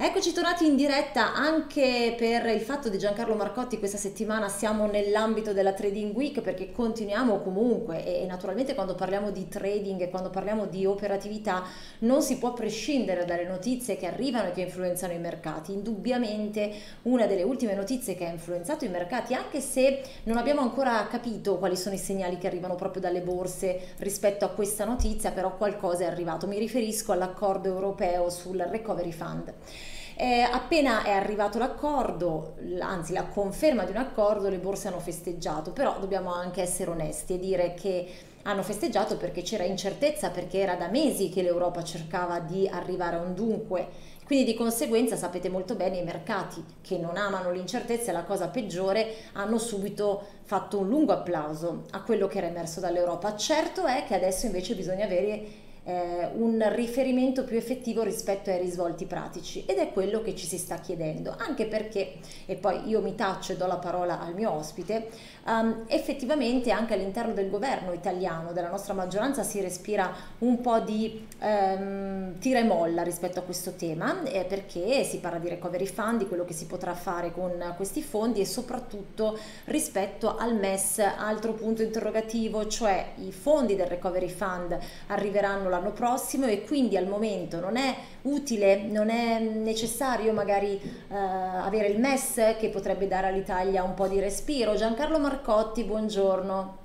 Eccoci tornati in diretta anche per il fatto di Giancarlo Marcotti. Questa settimana siamo nell'ambito della Trading Week perché continuiamo comunque e naturalmente quando parliamo di trading e quando parliamo di operatività non si può prescindere dalle notizie che arrivano e che influenzano i mercati. Indubbiamente una delle ultime notizie che ha influenzato i mercati, anche se non abbiamo ancora capito quali sono i segnali che arrivano proprio dalle borse rispetto a questa notizia, però qualcosa è arrivato. Mi riferisco all'accordo europeo sul Recovery Fund. Appena è arrivato l'accordo, anzi la conferma di un accordo, le borse hanno festeggiato, però dobbiamo anche essere onesti e dire che hanno festeggiato perché c'era incertezza, perché era da mesi che l'Europa cercava di arrivare a un dunque. Quindi di conseguenza sapete molto bene i mercati che non amano l'incertezza e la cosa peggiore hanno subito fatto un lungo applauso a quello che era emerso dall'Europa. Certo è che adesso invece bisogna avere un riferimento più effettivo rispetto ai risvolti pratici ed è quello che ci si sta chiedendo, anche perché, e poi io mi taccio e do la parola al mio ospite, effettivamente anche all'interno del governo italiano, della nostra maggioranza, si respira un po' di tira e molla rispetto a questo tema, perché si parla di recovery fund, di quello che si potrà fare con questi fondi e soprattutto rispetto al MES, altro punto interrogativo, cioè i fondi del recovery fund arriveranno l'anno prossimo e quindi al momento non è utile, non è necessario magari avere il MES che potrebbe dare all'Italia un po' di respiro. Giancarlo Marcotti, buongiorno.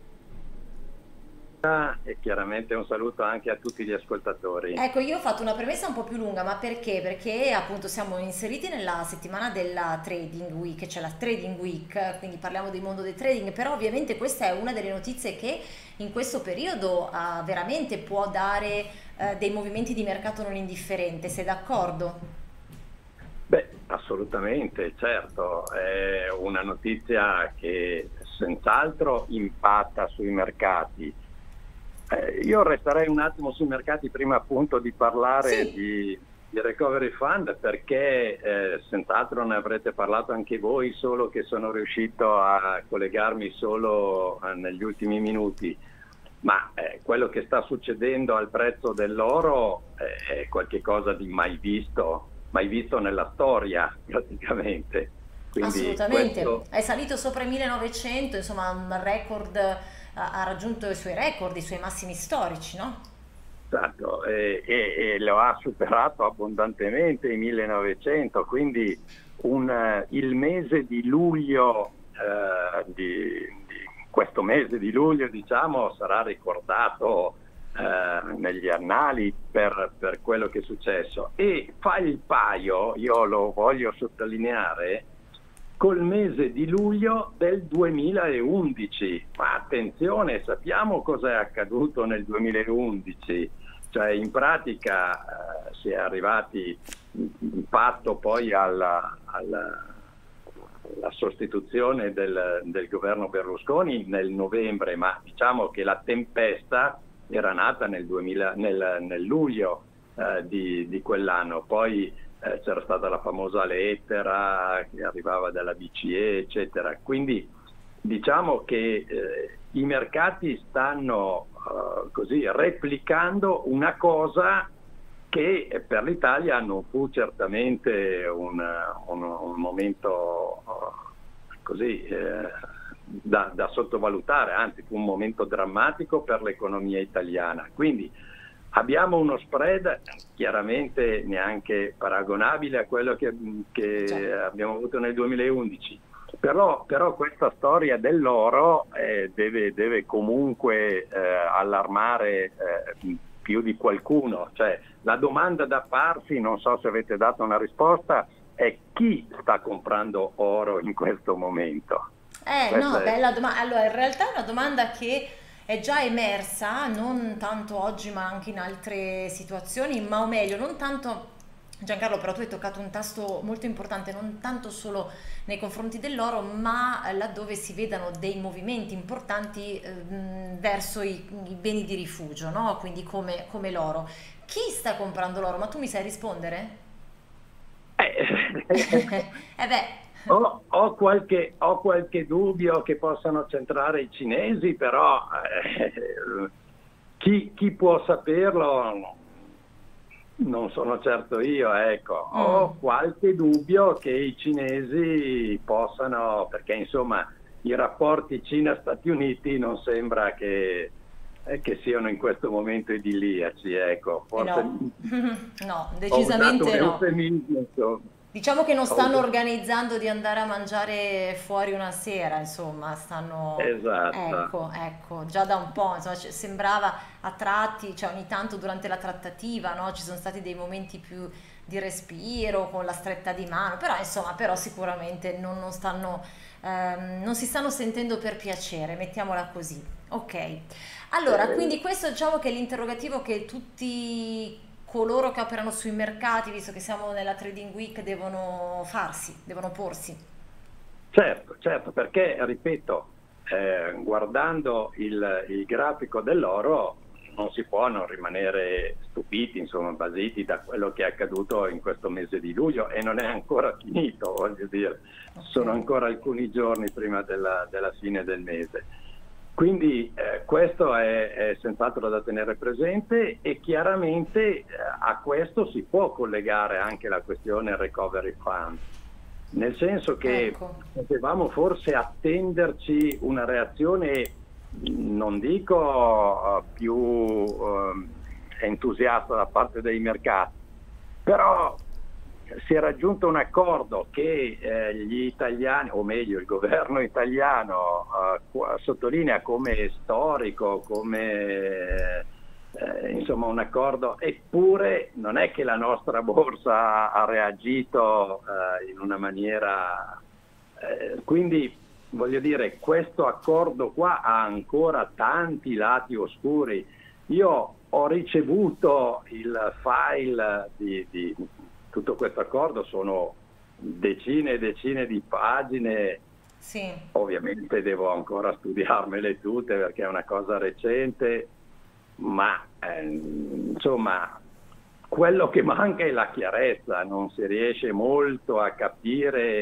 E chiaramente un saluto anche a tutti gli ascoltatori. Ecco, io ho fatto una premessa un po' più lunga, ma perché? Perché appunto siamo inseriti nella settimana della Trading Week, cioè la Trading Week, quindi parliamo del mondo del trading, però ovviamente questa è una delle notizie che in questo periodo veramente può dare dei movimenti di mercato non indifferente, sei d'accordo? Beh, assolutamente, certo, è una notizia che senz'altro impatta sui mercati. Io resterei un attimo sui mercati prima appunto di parlare Sì. di Recovery Fund perché senz'altro ne avrete parlato anche voi, solo che sono riuscito a collegarmi solo negli ultimi minuti. Ma quello che sta succedendo al prezzo dell'oro è qualcosa di mai visto nella storia praticamente. Quindi Assolutamente, questo. è salito sopra i 1900, insomma un record, ha raggiunto i suoi record, i suoi massimi storici, no? Esatto, e lo ha superato abbondantemente i 1900, quindi il mese di luglio, questo mese di luglio, diciamo, sarà ricordato negli annali per quello che è successo. E fa il paio, io lo voglio sottolineare, col mese di luglio del 2011. Ma attenzione, sappiamo cosa è accaduto nel 2011, cioè in pratica si è arrivati in patto poi alla sostituzione del governo Berlusconi nel novembre, ma diciamo che la tempesta era nata nel luglio di quell'anno. Poi c'era stata la famosa lettera che arrivava dalla BCE, eccetera. Quindi diciamo che i mercati stanno così replicando una cosa che per l'Italia non fu certamente un momento così da sottovalutare, anzi fu un momento drammatico per l'economia italiana. Quindi abbiamo uno spread chiaramente neanche paragonabile a quello che abbiamo avuto nel 2011, però questa storia dell'oro deve comunque allarmare più di qualcuno. Cioè, la domanda da farsi, non so se avete dato una risposta, è chi sta comprando oro in questo momento? No, Questa è. bella domanda. Allora, in realtà è una domanda che è già emersa, non tanto oggi, ma anche in altre situazioni, ma o meglio, non tanto, Giancarlo, però tu hai toccato un tasto molto importante, non tanto solo nei confronti dell'oro, ma laddove si vedano dei movimenti importanti verso i beni di rifugio, no? Quindi come l'oro. Chi sta comprando l'oro? Ma tu mi sai rispondere? Eh beh. Ho qualche dubbio che possano centrare i cinesi, però chi può saperlo? Non sono certo io, ecco, Mm. ho qualche dubbio che i cinesi possano, perché insomma i rapporti Cina-Stati Uniti non sembra che siano in questo momento idilliaci, ecco, Eh forse no, no, ho usato un decisamente no. eufemismo, insomma. Diciamo che non Ho stanno usato- organizzando di andare a mangiare fuori una sera, insomma, stanno... Esatto. Ecco, ecco, già da un po', insomma, sembrava a tratti, cioè ogni tanto durante la trattativa, no, ci sono stati dei momenti più di respiro, con la stretta di mano, però insomma, però sicuramente non stanno, non si stanno sentendo per piacere, mettiamola così. Ok. Allora, Eh, quindi questo diciamo che è l'interrogativo che tutti coloro che operano sui mercati, visto che siamo nella Trading Week, devono farsi, devono porsi. Certo, certo, perché, ripeto, guardando il grafico dell'oro non si può non rimanere stupiti, insomma, basiti da quello che è accaduto in questo mese di luglio e non è ancora finito, voglio dire, Ok. sono ancora alcuni giorni prima della fine del mese. Quindi questo è senz'altro da tenere presente e chiaramente a questo si può collegare anche la questione Recovery Fund, nel senso che Ecco, potevamo forse attenderci una reazione, non dico più entusiasta da parte dei mercati, però si è raggiunto un accordo che gli italiani, o meglio il governo italiano, sottolinea come storico, come insomma un accordo, eppure non è che la nostra borsa ha reagito in una maniera... quindi voglio dire, questo accordo qua ha ancora tanti lati oscuri. Io ho ricevuto il file di tutto questo accordo, sono decine e decine di pagine, sì. ovviamente devo ancora studiarmele tutte perché è una cosa recente, ma insomma quello che manca è la chiarezza, non si riesce molto a capire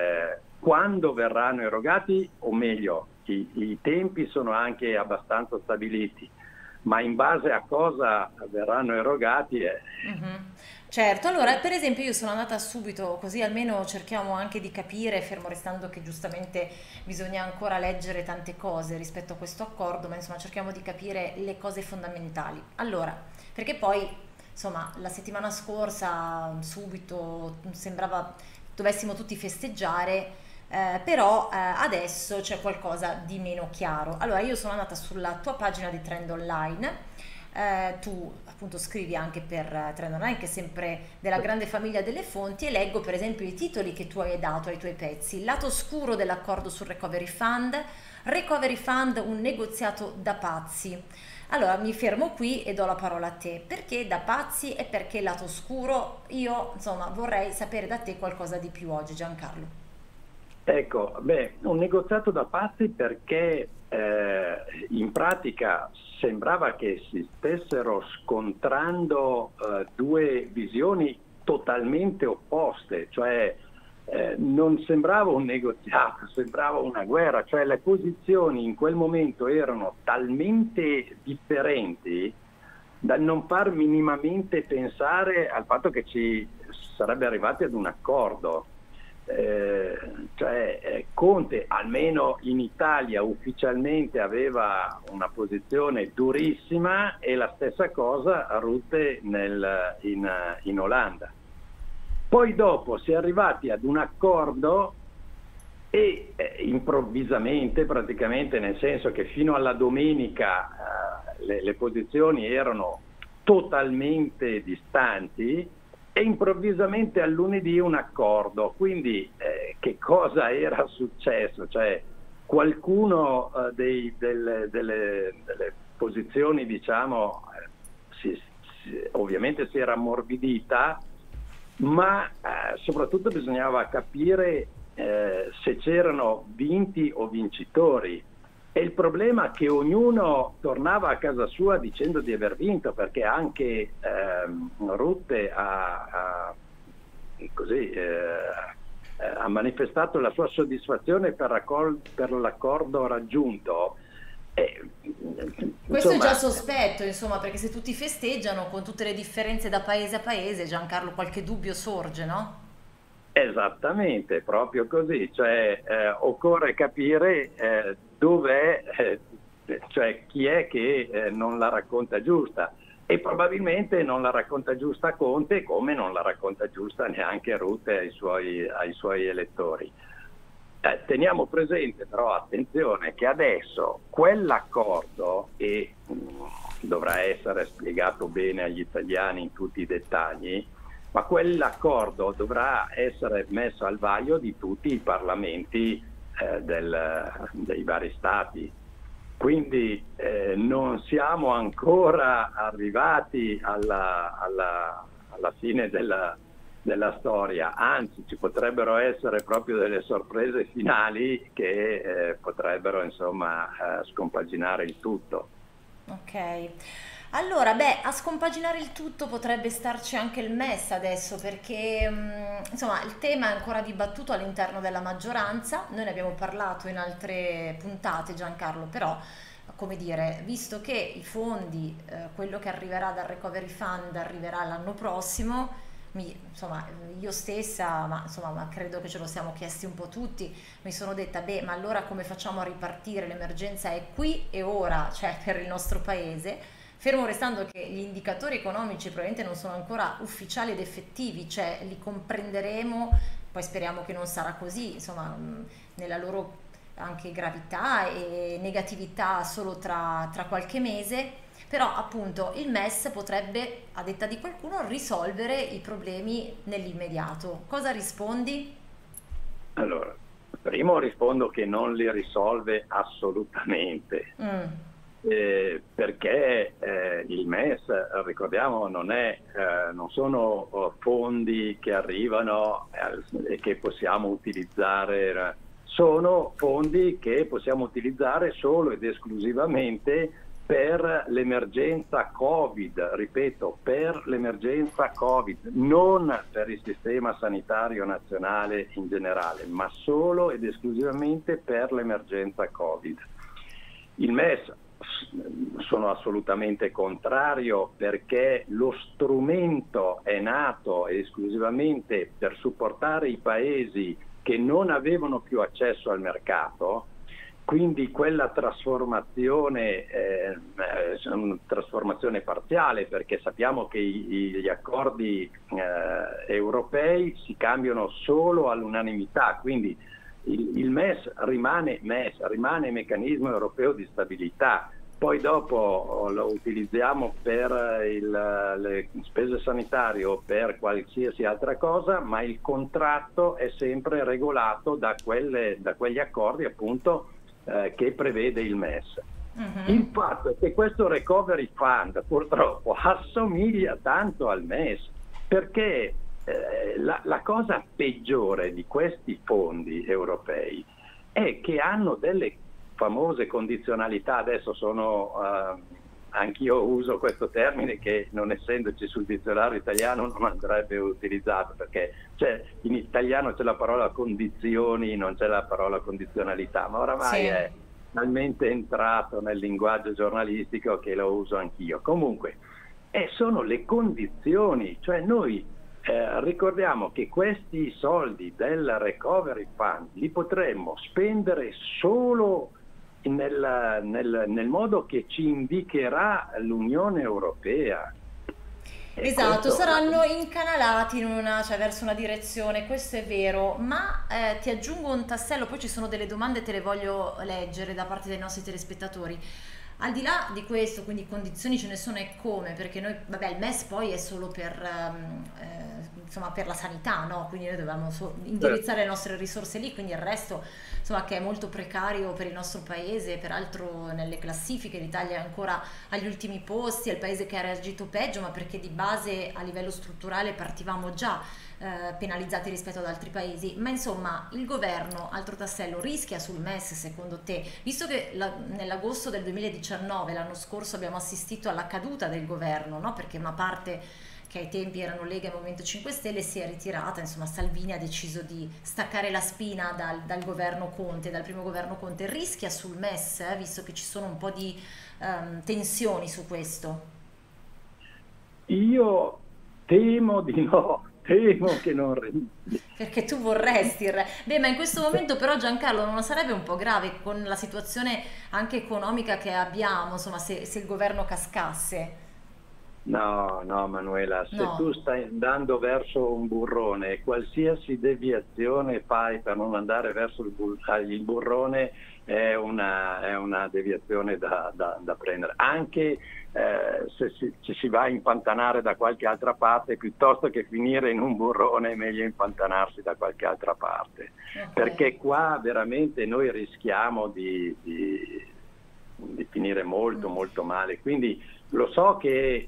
quando verranno erogati, o meglio, i tempi sono anche abbastanza stabiliti, ma in base a cosa verranno erogati Mhm. Certo, allora per esempio io sono andata subito, così almeno cerchiamo anche di capire, fermo restando che giustamente bisogna ancora leggere tante cose rispetto a questo accordo, ma insomma cerchiamo di capire le cose fondamentali. Allora, perché poi insomma la settimana scorsa subito sembrava dovessimo tutti festeggiare, però adesso c'è qualcosa di meno chiaro. Allora io sono andata sulla tua pagina di Trend Online, tu appunto scrivi anche per Trend Online, che è sempre della grande famiglia delle fonti, e leggo per esempio i titoli che tu hai dato ai tuoi pezzi: il lato oscuro dell'accordo sul Recovery Fund, un negoziato da pazzi. Allora mi fermo qui e do la parola a te. Perché da pazzi e perché lato oscuro? Io insomma vorrei sapere da te qualcosa di più oggi, Giancarlo. ecco, beh, un negoziato da pazzi perché in pratica sembrava che si stessero scontrando due visioni totalmente opposte, cioè non sembrava un negoziato, sembrava una guerra, cioè le posizioni in quel momento erano talmente differenti da non far minimamente pensare al fatto che ci sarebbe arrivati ad un accordo. Conte, almeno in Italia, ufficialmente aveva una posizione durissima e la stessa cosa Rutte in Olanda. Poi dopo si è arrivati ad un accordo e improvvisamente, praticamente, nel senso che fino alla domenica le posizioni erano totalmente distanti e improvvisamente al lunedì un accordo. Quindi che cosa era successo? Cioè qualcuno delle posizioni, diciamo, ovviamente si era ammorbidita, ma soprattutto bisognava capire se c'erano vinti o vincitori. E il problema è che ognuno tornava a casa sua dicendo di aver vinto, perché anche Rutte così, ha manifestato la sua soddisfazione per l'accordo raggiunto. Questo è insomma, già sospetto, insomma, perché se tutti festeggiano con tutte le differenze da paese a paese, Giancarlo, qualche dubbio sorge, no? esattamente, proprio così, cioè occorre capire dov'è, cioè chi è che non la racconta giusta e probabilmente non la racconta giusta Conte come non la racconta giusta neanche Rutte ai suoi elettori. Teniamo presente però, attenzione, che adesso quell'accordo, e dovrà essere spiegato bene agli italiani in tutti i dettagli, ma quell'accordo dovrà essere messo al vaglio di tutti i parlamenti dei vari stati. Quindi non siamo ancora arrivati alla fine della storia, anzi ci potrebbero essere proprio delle sorprese finali che potrebbero insomma scompaginare il tutto. Ok. Allora, beh, a scompaginare il tutto potrebbe starci anche il MES adesso, perché insomma il tema è ancora dibattuto all'interno della maggioranza. Noi ne abbiamo parlato in altre puntate, Giancarlo, però, come dire, visto che i fondi, quello che arriverà dal Recovery Fund arriverà l'anno prossimo, insomma, io stessa, ma insomma, ma credo che ce lo siamo chiesti un po' tutti, mi sono detta, beh, ma allora come facciamo a ripartire? L'emergenza è qui e ora, cioè per il nostro paese. Fermo restando che gli indicatori economici probabilmente non sono ancora ufficiali ed effettivi, cioè li comprenderemo, poi speriamo che non sarà così, insomma, nella loro anche gravità e negatività solo tra qualche mese, però appunto il MES potrebbe, a detta di qualcuno, risolvere i problemi nell'immediato. Cosa rispondi? Allora, primo rispondo che non li risolve assolutamente. Mm. Perché il MES, ricordiamo, non sono fondi che arrivano e che possiamo utilizzare, sono fondi che possiamo utilizzare solo ed esclusivamente per l'emergenza Covid, ripeto, per l'emergenza Covid, non per il sistema sanitario nazionale in generale, ma solo ed esclusivamente per l'emergenza Covid. Il MES sono assolutamente contrario perché lo strumento è nato esclusivamente per supportare i paesi che non avevano più accesso al mercato, quindi quella trasformazione è una trasformazione parziale, perché sappiamo che gli accordi europei si cambiano solo all'unanimità, quindi il MES rimane meccanismo europeo di stabilità, poi dopo lo utilizziamo per le spese sanitarie o per qualsiasi altra cosa, ma il contratto è sempre regolato da quegli accordi appunto che prevede il MES. Mhm. Il fatto è che questo Recovery Fund purtroppo assomiglia tanto al MES, perché la cosa peggiore di questi fondi europei è che hanno delle famose condizionalità. Adesso anch'io uso questo termine che, non essendoci sul dizionario italiano, non andrebbe utilizzato, perché in italiano c'è la parola condizioni, non c'è la parola condizionalità, ma oramai Sì. è talmente entrato nel linguaggio giornalistico che lo uso anch'io. Comunque, sono le condizioni, cioè noi ricordiamo che questi soldi del Recovery Fund li potremmo spendere solo nel modo che ci indicherà l'Unione Europea. E Esatto, questo, saranno incanalati cioè verso una direzione, questo è vero, ma ti aggiungo un tassello, poi ci sono delle domande, te le voglio leggere da parte dei nostri telespettatori. Al di là di questo, quindi condizioni ce ne sono e come, perché noi, vabbè, il MES poi è solo insomma, per la sanità, no? Quindi noi dobbiamo indirizzare le nostre risorse lì, quindi il resto, insomma, che è molto precario per il nostro paese, peraltro nelle classifiche l'Italia è ancora agli ultimi posti, è il paese che ha reagito peggio, ma perché di base a livello strutturale partivamo già penalizzati rispetto ad altri paesi. Ma insomma, il governo, altro tassello, rischia sul MES secondo te, visto che nell'agosto del 2019, l'anno scorso, abbiamo assistito alla caduta del governo, no? Perché una parte che ai tempi erano Lega e Movimento 5 Stelle, si è ritirata, insomma Salvini ha deciso di staccare la spina dal governo Conte, dal primo governo Conte. Rischia sul MES, visto che ci sono un po' di tensioni su questo? Io temo di no, temo che non rischi. Perché tu vorresti beh, ma in questo momento però Giancarlo non sarebbe un po' grave con la situazione anche economica che abbiamo, insomma, se il governo cascasse? No, no, Manuela, se No. tu stai andando verso un burrone, qualsiasi deviazione fai per non andare verso il burrone è una deviazione da prendere. Anche se ci si va a impantanare da qualche altra parte, piuttosto che finire in un burrone, è meglio impantanarsi da qualche altra parte. Ok. Perché qua veramente noi rischiamo di finire molto, Mm. molto male. Quindi lo so che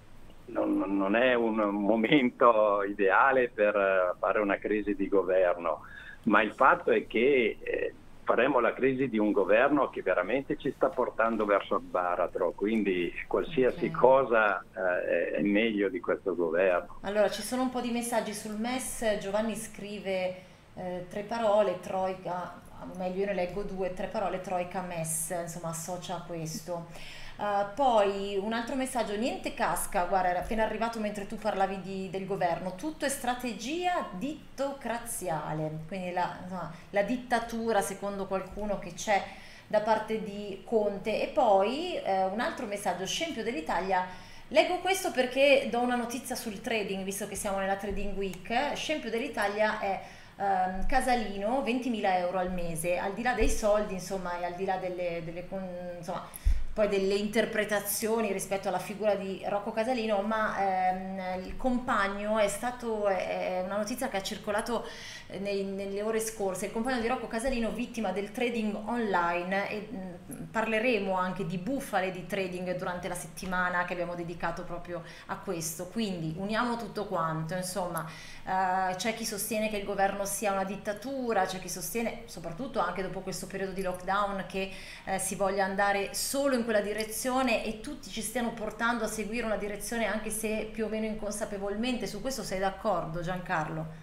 non è un momento ideale per fare una crisi di governo, ma il fatto è che faremo la crisi di un governo che veramente ci sta portando verso il baratro, quindi qualsiasi Ok. cosa è meglio di questo governo. Allora, ci sono un po' di messaggi sul MES. Giovanni scrive tre parole, troica, meglio io ne leggo due, tre parole, troica MES, insomma associa a questo. Poi un altro messaggio, niente casca, guarda, era appena arrivato mentre tu parlavi del governo, tutto è strategia dittocraziale, quindi insomma, la dittatura secondo qualcuno che c'è da parte di Conte. E poi un altro messaggio, scempio dell'Italia. Leggo questo perché do una notizia sul trading, visto che siamo nella Trading Week. Scempio dell'Italia è Casalino, 20.000 euro al mese, al di là dei soldi, insomma, e al di là insomma, poi delle interpretazioni rispetto alla figura di Rocco Casalino, ma il compagno è una notizia che ha circolato nelle ore scorse, il compagno di Rocco Casalino vittima del trading online, e parleremo anche di bufale di trading durante la settimana che abbiamo dedicato proprio a questo, quindi uniamo tutto quanto, insomma, c'è chi sostiene che il governo sia una dittatura, c'è chi sostiene, soprattutto anche dopo questo periodo di lockdown, che si voglia andare solo in quella direzione e tutti ci stiano portando a seguire una direzione anche se più o meno inconsapevolmente. Su questo sei d'accordo, Giancarlo?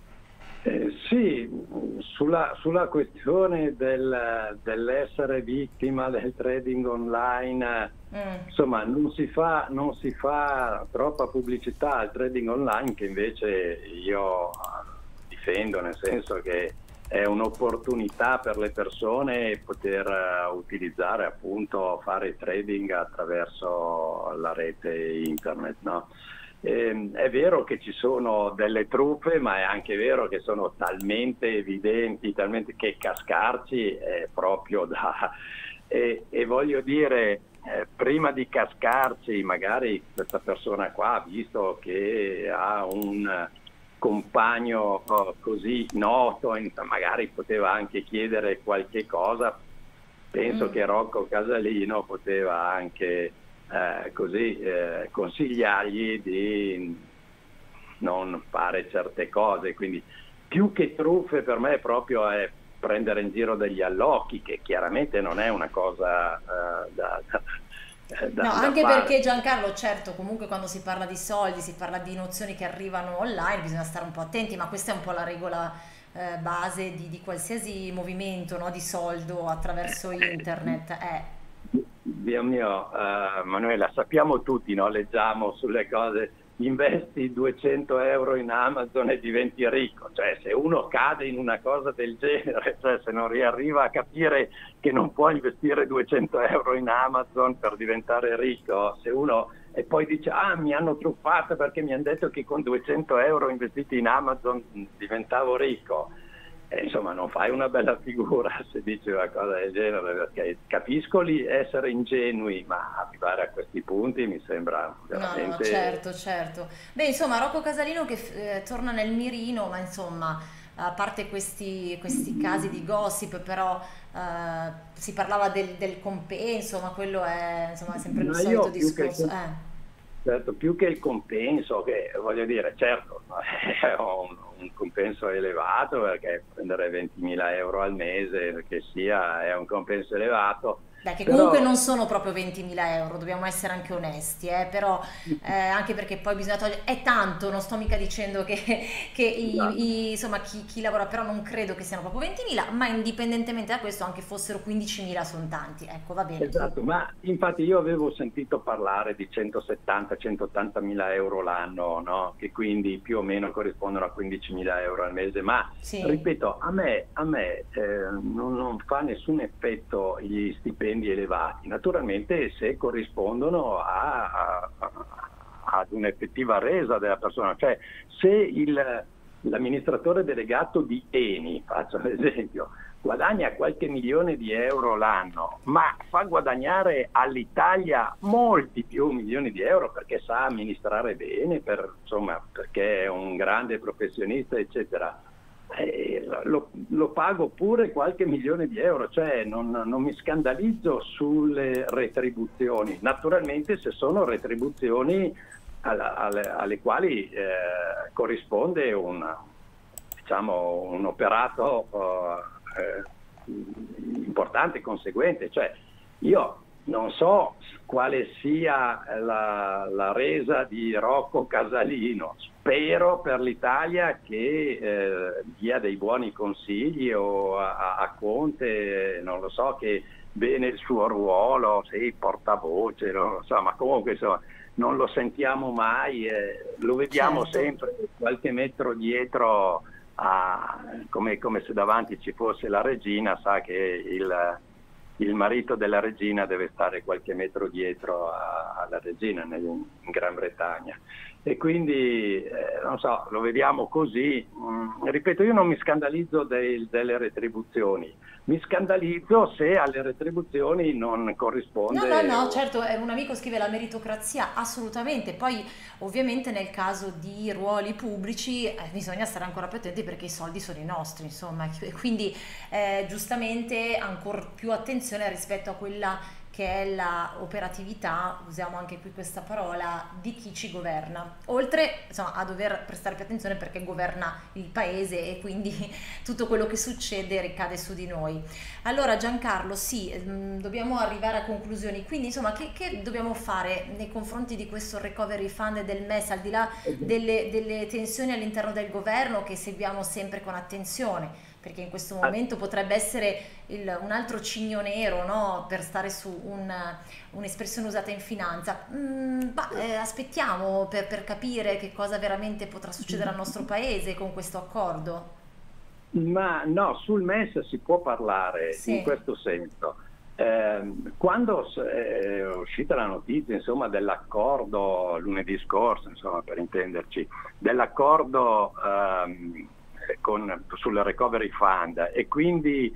Sì, sulla questione dell'essere vittima del trading online, Mm, insomma, non si fa troppa pubblicità al trading online, che invece io difendo, nel senso che è un'opportunità per le persone poter utilizzare, appunto, fare trading attraverso la rete internet, no? È vero che ci sono delle truffe, ma è anche vero che sono talmente evidenti, talmente che cascarci è proprio da... E voglio dire, prima di cascarci, magari questa persona qua ha visto che ha un compagno così noto, magari poteva anche chiedere qualche cosa. Penso mm. che Rocco Casalino poteva anche così consigliargli di non fare certe cose, quindi più che truffe per me proprio è prendere in giro degli allocchi, che chiaramente non è una cosa No, da anche fare. perché Giancarlo, certo, comunque quando si parla di soldi, si parla di nozioni che arrivano online, bisogna stare un po' attenti, ma questa è un po' la regola base di qualsiasi movimento, no? Di soldo attraverso internet. Dio mio, Manuela, sappiamo tutti, no? Leggiamo sulle cose, investi 200 euro in Amazon e diventi ricco. Cioè, se uno cade in una cosa del genere, cioè se non riarriva a capire che non può investire 200 euro in Amazon per diventare ricco, se uno e poi dice, ah, mi hanno truffato perché mi hanno detto che con 200 euro investiti in Amazon diventavo ricco. Insomma, non fai una bella figura se dici una cosa del genere, perché capisco lì essere ingenui, ma arrivare a questi punti mi sembra No, no, no, veramente... certo, certo. Beh, insomma, Rocco Casalino che torna nel mirino, ma insomma, a parte questi casi di gossip, però si parlava del compenso, ma quello è, insomma, sempre il Ma solito io più che discorso. certo, più che il compenso, che voglio dire, certo, è un compenso elevato, perché prendere 20.000 euro al mese, che sia, è un compenso elevato, Dai, che comunque Però non sono proprio 20.000 euro, dobbiamo essere anche onesti, però anche perché poi bisogna togliere, è tanto, non sto mica dicendo che insomma, chi lavora, però non credo che siano proprio 20.000, ma indipendentemente da questo anche fossero 15.000 sono tanti, ecco, va bene. esatto, ma infatti io avevo sentito parlare di 170-180 mila euro l'anno, no? Che quindi più o meno corrispondono a 15 mila euro al mese, ma Sì, ripeto, a me non fa nessun effetto gli stipendi elevati, naturalmente se corrispondono ad un'effettiva resa della persona, cioè se l'amministratore delegato di Eni, faccio l'esempio, guadagna qualche milione di euro l'anno, ma fa guadagnare all'Italia molti più milioni di euro perché sa amministrare bene, insomma, perché è un grande professionista, eccetera. Lo pago pure qualche milione di euro, cioè non mi scandalizzo sulle retribuzioni. Naturalmente se sono retribuzioni alle quali corrisponde diciamo, un operato importante, conseguente. Cioè, io non so quale sia la resa di Rocco Casalino, spero per l'Italia che dia dei buoni consigli o a Conte, non lo so, che bene il suo ruolo, sì, portavoce, non lo so, ma comunque insomma, non lo sentiamo mai, lo vediamo certo. sempre qualche metro dietro, come se davanti ci fosse la regina, sa che il marito della regina deve stare qualche metro dietro alla regina in Gran Bretagna. E quindi, non so, lo vediamo così. Ripeto, io non mi scandalizzo delle retribuzioni, mi scandalizzo se alle retribuzioni non No, no, corrisponde. no, certo, un amico scrive la meritocrazia, assolutamente. Poi, ovviamente, nel caso di ruoli pubblici bisogna stare ancora più attenti perché i soldi sono i nostri, insomma, e quindi giustamente ancora più attenzione rispetto a quella che è la operatività, usiamo anche qui questa parola, di chi ci governa. Oltre, insomma, a dover prestare più attenzione perché governa il paese e quindi tutto quello che succede ricade su di noi. Allora Giancarlo, sì, dobbiamo arrivare a conclusioni, quindi insomma che dobbiamo fare nei confronti di questo recovery fund e del MES, al di là delle tensioni all'interno del governo che seguiamo sempre con attenzione, perché in questo momento potrebbe essere un altro cigno nero, no? Per stare su un'espressione usata in finanza. Aspettiamo per capire che cosa veramente potrà succedere al nostro paese con questo accordo. Ma no, sul MES si può parlare in Sì, questo senso. Quando è uscita la notizia, insomma, dell'accordo lunedì scorso, insomma, per intenderci, dell'accordo sul Recovery Fund e quindi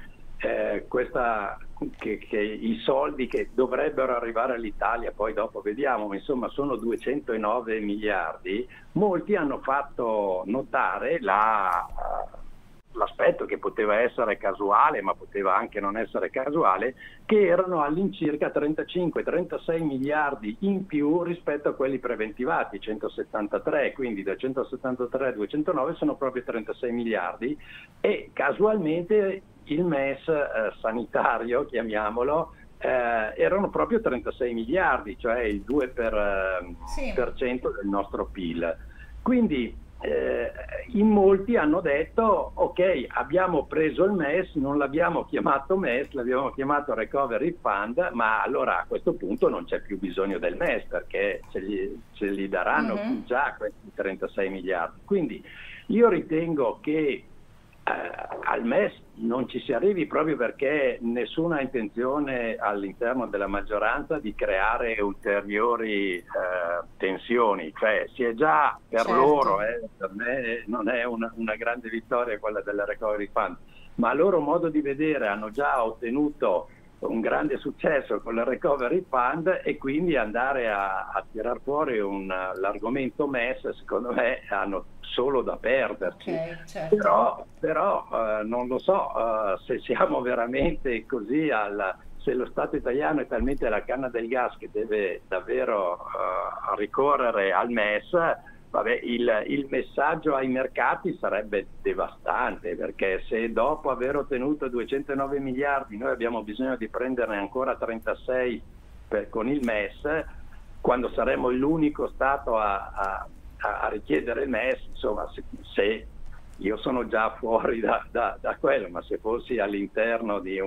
che i soldi che dovrebbero arrivare all'Italia, poi dopo vediamo, insomma, sono 209 miliardi, molti hanno fatto notare l'aspetto che poteva essere casuale, ma poteva anche non essere casuale, che erano all'incirca 35-36 miliardi in più rispetto a quelli preventivati, 173, quindi da 173 a 209 sono proprio 36 miliardi e casualmente il MES sanitario, chiamiamolo, erano proprio 36 miliardi, cioè il 2% sì. del nostro PIL. Quindi in molti hanno detto ok, abbiamo preso il MES, non l'abbiamo chiamato MES, l'abbiamo chiamato Recovery Fund, ma allora a questo punto non c'è più bisogno del MES perché ce li daranno Mhm. già questi 36 miliardi. Quindi io ritengo che al MES non ci si arrivi proprio perché nessuna intenzione all'interno della maggioranza di creare ulteriori tensioni, cioè si è già per Certo. loro, per me non è una grande vittoria quella della Recovery Fund, ma a loro modo di vedere hanno già ottenuto un grande successo con il Recovery Fund e quindi andare a tirar fuori l'argomento MES, secondo me hanno solo da perderci. Ok, certo. Però non lo so se siamo veramente così se lo Stato italiano è talmente alla canna del gas che deve davvero ricorrere al MES, vabbè, il messaggio ai mercati sarebbe devastante, perché se dopo aver ottenuto 209 miliardi noi abbiamo bisogno di prenderne ancora 36 con il MES, quando saremo l'unico Stato a richiedere il MES, insomma, se io sono già fuori da quello, ma se fossi all'interno di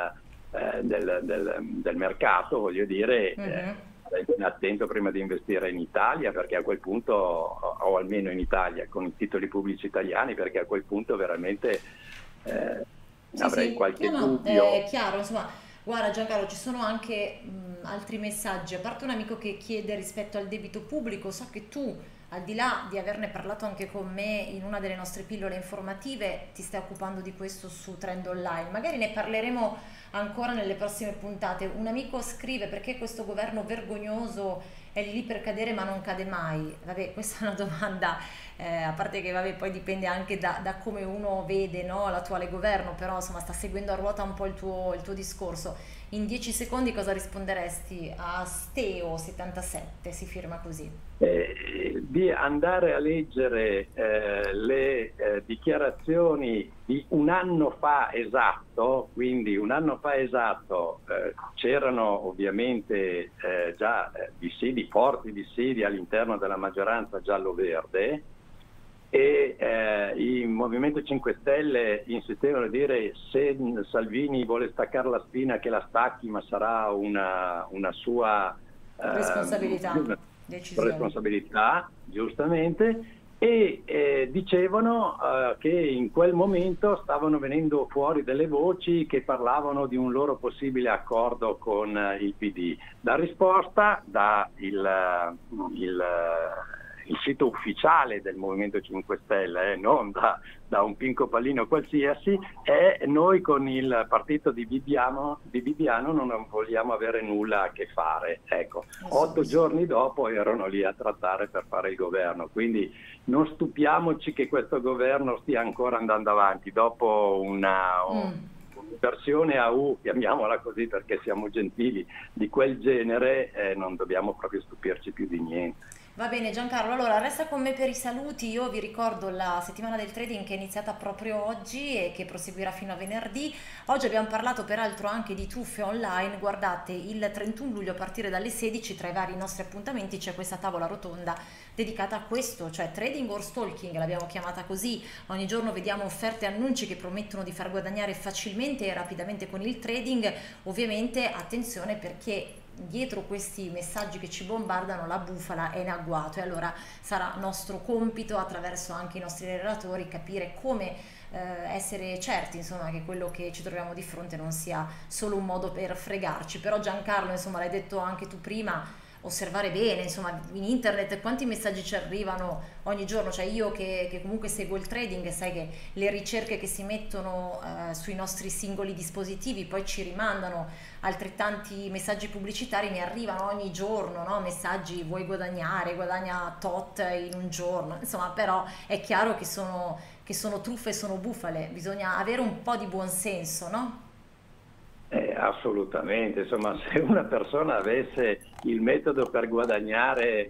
del mercato, voglio dire, sarei ben attento prima di investire in Italia, perché a quel punto, o almeno in Italia, con i titoli pubblici italiani, perché a quel punto veramente avrei qualche dubbio. È chiaro, insomma, guarda Giancarlo, ci sono anche altri messaggi, a parte un amico che chiede rispetto al debito pubblico, so che tu, al di là di averne parlato anche con me in una delle nostre pillole informative, ti stai occupando di questo su Trend Online, magari ne parleremo ancora nelle prossime puntate. Un amico scrive: perché questo governo vergognoso è lì per cadere ma non cade mai? Vabbè, questa è una domanda, a parte che vabbè, poi dipende anche da come uno vede, no, l'attuale governo, però insomma sta seguendo a ruota un po' il tuo discorso. In 10 secondi cosa risponderesti a Steo77, si firma così? Di andare a leggere le dichiarazioni di un anno fa esatto, quindi un anno fa esatto c'erano ovviamente già dissidi, forti dissidi all'interno della maggioranza giallo-verde, e il Movimento 5 Stelle insistevano a dire: se Salvini vuole staccare la spina che la stacchi, ma sarà una sua responsabilità, giustamente, e dicevano che in quel momento stavano venendo fuori delle voci che parlavano di un loro possibile accordo con il PD. La risposta il sito ufficiale del Movimento 5 Stelle, non da un pinco pallino qualsiasi, è: noi con il partito di Bibbiano non vogliamo avere nulla a che fare. Ecco, 8 giorni dopo erano lì a trattare per fare il governo, quindi non stupiamoci che questo governo stia ancora andando avanti dopo un'inversione a U, chiamiamola così perché siamo gentili, di quel genere. Non dobbiamo proprio stupirci più di niente. Va bene Giancarlo, allora resta con me per i saluti. Io vi ricordo la settimana del trading che è iniziata proprio oggi e che proseguirà fino a venerdì. Oggi abbiamo parlato peraltro anche di truffe online. Guardate, il 31 luglio a partire dalle 16 tra i vari nostri appuntamenti c'è questa tavola rotonda dedicata a questo, cioè trading or stalking, l'abbiamo chiamata così. Ogni giorno vediamo offerte e annunci che promettono di far guadagnare facilmente e rapidamente con il trading. Ovviamente attenzione, perché dietro questi messaggi che ci bombardano la bufala è in agguato, e allora sarà nostro compito, attraverso anche i nostri relatori, capire come essere certi, insomma, che quello che ci troviamo di fronte non sia solo un modo per fregarci. Però Giancarlo, insomma, l'hai detto anche tu prima, osservare bene, insomma, in internet quanti messaggi ci arrivano ogni giorno. Cioè io che comunque seguo il trading, sai che le ricerche che si mettono sui nostri singoli dispositivi poi ci rimandano altrettanti messaggi pubblicitari, mi arrivano ogni giorno, no? Messaggi: vuoi guadagnare, guadagna tot in un giorno, insomma. Però è chiaro che sono truffe, sono bufale, bisogna avere un po' di buonsenso, no? Assolutamente, insomma, se una persona avesse il metodo per guadagnare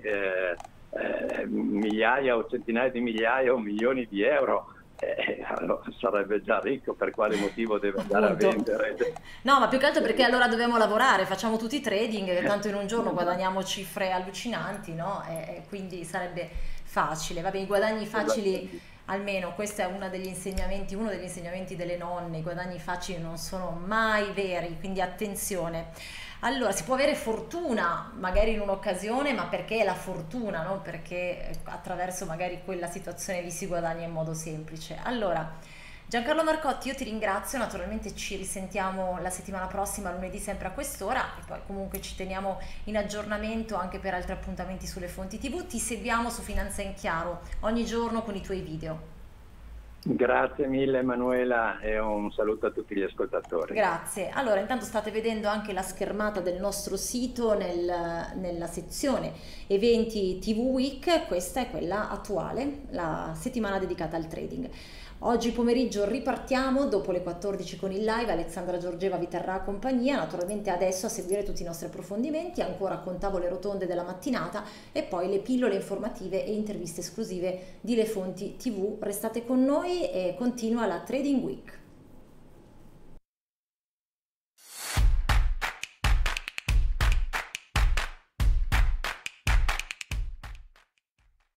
migliaia o centinaia di migliaia o milioni di euro, allora sarebbe già ricco. Per quale motivo deve andare a vendere? No, ma più che altro perché allora dobbiamo lavorare, facciamo tutti trading, che tanto in un giorno guadagniamo cifre allucinanti, no? E quindi sarebbe facile. Vabbè, i guadagni facili, almeno questo è uno degli insegnamenti delle nonne: i guadagni facili non sono mai veri, quindi attenzione. Allora, si può avere fortuna magari in un'occasione, ma perché è la fortuna, no? Perché attraverso magari quella situazione vi si guadagna in modo semplice. Allora, Giancarlo Marcotti, io ti ringrazio, naturalmente ci risentiamo la settimana prossima, lunedì, sempre a quest'ora, e poi comunque ci teniamo in aggiornamento anche per altri appuntamenti sulle fonti TV. Ti seguiamo su Finanza in Chiaro ogni giorno con i tuoi video. Grazie mille Emanuela, e un saluto a tutti gli ascoltatori. Grazie. Allora, intanto state vedendo anche la schermata del nostro sito nella sezione eventi TV Week. Questa è quella attuale, la settimana dedicata al trading. Oggi pomeriggio ripartiamo dopo le 14 con il live, Alexandra Giorgeva vi terrà compagnia, naturalmente adesso a seguire tutti i nostri approfondimenti, ancora con tavole rotonde della mattinata e poi le pillole informative e interviste esclusive di Le Fonti TV. Restate con noi e continua la Trading Week.